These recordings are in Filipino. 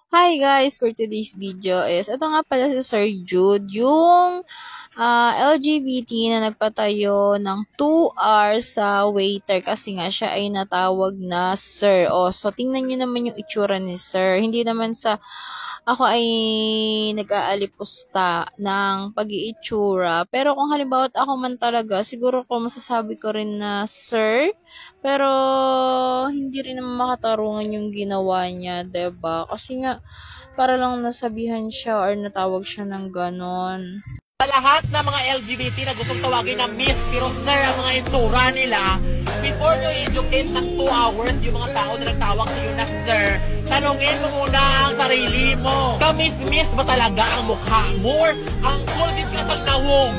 Hi guys! For today's video is, ito nga pala si Sir Jude, yung LGBT na nagpatayo ng 2 hours sa waiter kasi nga siya ay natawag na Sir. O, so tingnan nyo naman yung itsura ni Sir. Hindi naman sa ako ay nag-aalipusta ng pag-iitsura. Pero kung halimbawa ako man talaga, siguro ko masasabi ko rin na Sir. Pero hindi rin naman makatarungan yung ginawa niya, 'di ba? Kasi nga para lang nasabihan siya or natawag siya ng ganon. Sa lahat ng mga LGBT na gustong tawagin na Miss, pero Sir ang mga itsura nila, before nyo i-educate ng 2 hours yung mga tao na nagtawag sa iyo na Sir, tanongin mo muna ang sarili mo. Kamis-miss ba talaga ang mukha mo? Or ang kulbit ka sa nawong?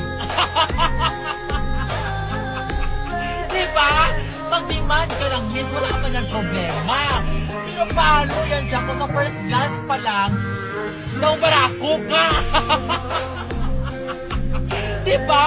Diba? Pag-demand ka ng Miss, wala ka ng problema. Pero paano yan siya kung sa first glance pa lang, barako ka? Diba?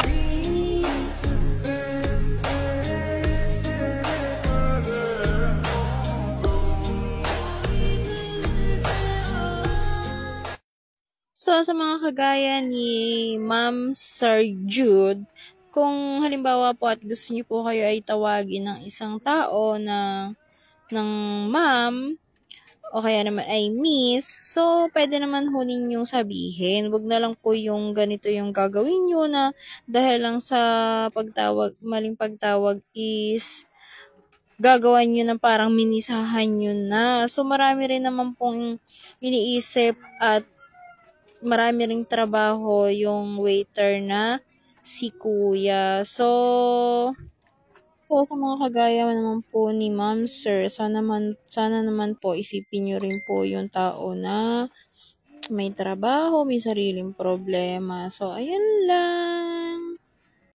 So, sa mga kagaya ni Ma'am Sir Jude, kung halimbawa po at gusto niyo po kayo ay tawagin ng isang tao ng ma'am, o kaya naman ay miss, so pwede naman ho ninyong sabihin. Wag na lang po yung ganito yung gagawin nyo na dahil lang sa maling pagtawag is gagawan nyo ng parang minisahan nyo na. So marami rin naman pong iniisip at marami ring trabaho yung waiter na si kuya. So, sa mga kagaya naman po ni Ma'am Sir, sana naman po isipin nyo rin po yung tao na may trabaho, may sariling problema. So, ayun lang.